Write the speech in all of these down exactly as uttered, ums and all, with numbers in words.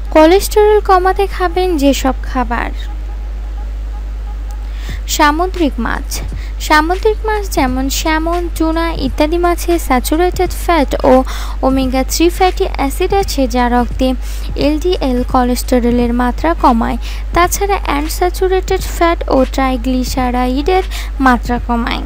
Cholesterol কমাতে খাবেন যেসব খাবার। সামুদ্রিক মাছ। সামুদ্রিক মাছ যেমন স্যামন, টুনা ইত্যাদি মাছে স্যাচুরেটেড ফ্যাট ও ওমেগা থ্রি ফ্যাটি অ্যাসিড আছে, যা রক্তে এলডিএল কোলেস্টেরলের মাত্রা কমায়। তাছাড়া অ্যানস্যাচুরেটেড ফ্যাট ও ট্রাইগ্লিসারাইডের মাত্রা কমায়।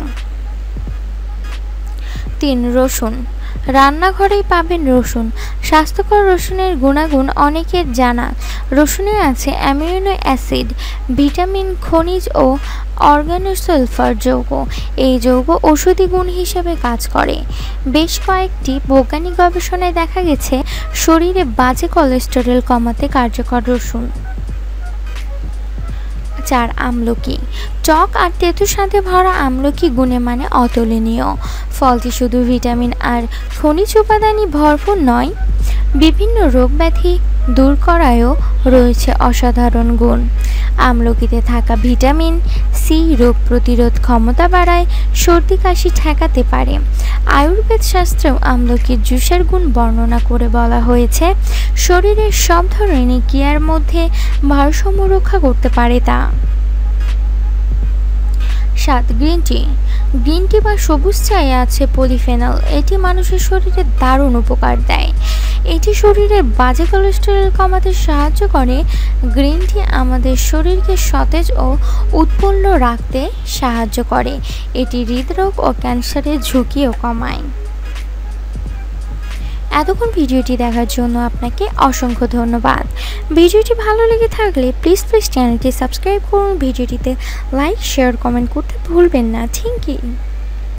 তিন রসুন। রান্নাঘরেই পাবেন রসুন। স্বাস্থ্যকর রসুনের গুণাগুণ অনেকের জানা। রসুনে আছে অ্যামিনো অ্যাসিড, ভিটামিন, খনিজ ও অর্গানোসালফার যৌগ। এই যৌগ ঔষধি গুণ হিসেবে কাজ করে। বেশ কয়েকটি বৈজ্ঞানিক গবেষণায় দেখা গেছে শরীরে বাজে কোলেস্টেরল কমাতে কার্যকর রসুন। চার আমলকি। টক আর তেঁতুর সাথে ভরা আমলকি গুণে মানে অতুলনীয়। ফলটি শুধু ভিটামিন আর খনিজ উপাদানই ভরপুর নয়, বিভিন্ন রোগ ব্যাধি দূর করায়ও রয়েছে অসাধারণ গুণ। আমলকিতে থাকা ভিটামিন সি রোগ প্রতিরোধ ক্ষমতা বাড়ায়, সর্দি কাশি ঠেকাতে পারে। আয়ুর্বেদ শাস্ত্রেও আমলকির জুসের গুণ বর্ণনা করে বলা হয়েছে, শরীরের সব ধরনের ক্রিয়ার মধ্যে ভারসাম্য রক্ষা করতে পারে তা। সাত গ্রিন টি। গ্রিন টি বা সবুজ চায়ে আছে পলিফেনল। এটি মানুষের শরীরে দারুণ উপকার দেয়। এটি শরীরের বাজে কোলেস্টেরল কমাতে সাহায্য করে। গ্রিন টি আমাদের শরীরকে সতেজ ও উৎফুল্ল রাখতে সাহায্য করে। এটি হৃদরোগ ও ক্যান্সারের ঝুঁকিও কমায়। এতক্ষণ ভিডিওটি দেখার জন্য আপনাকে অসংখ্য ধন্যবাদ। ভিডিওটি ভালো লেগে থাকলে প্লিজ প্লিজ চ্যানেলটি সাবস্ক্রাইব করুন। ভিডিওটিতে লাইক, শেয়ার, কমেন্ট করতে ভুলবেন না। Thank you.